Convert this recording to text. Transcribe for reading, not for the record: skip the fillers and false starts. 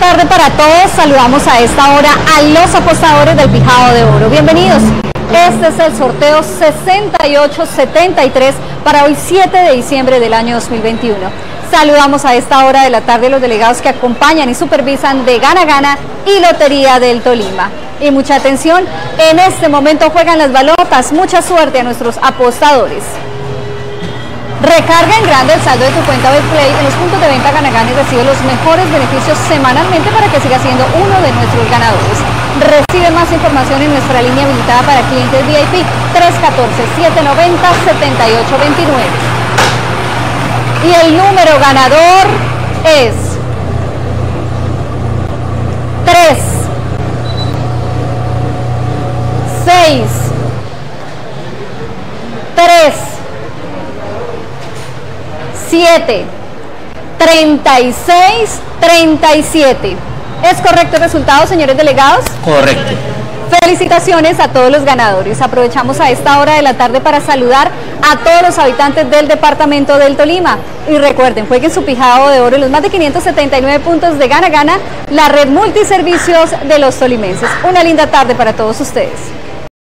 tarde para todos. Saludamos a esta hora a los apostadores del Pijao de Oro. Bienvenidos. Este es el sorteo 6873 para hoy 7 de diciembre del año 2021. Saludamos a esta hora de la tarde a los delegados que acompañan y supervisan de Gana Gana y Lotería del Tolima. Y mucha atención, en este momento juegan las balotas. Mucha suerte a nuestros apostadores. Recarga en grande el saldo de tu cuenta Betplay en los puntos de venta Gana Gana y recibe los mejores beneficios semanalmente para que siga siendo uno de nuestros ganadores. Recibe más información en nuestra línea habilitada para clientes VIP 314-790-7829. Y el número ganador es 3, 6, 3, 7, 36, 37. ¿Es correcto el resultado, señores delegados? Correcto. Felicitaciones a todos los ganadores. Aprovechamos a esta hora de la tarde para saludar a todos los habitantes del departamento del Tolima. Y recuerden, jueguen su Pijao de Oro en los más de 579 puntos de Gana Gana, la red multiservicios de los tolimenses. Una linda tarde para todos ustedes.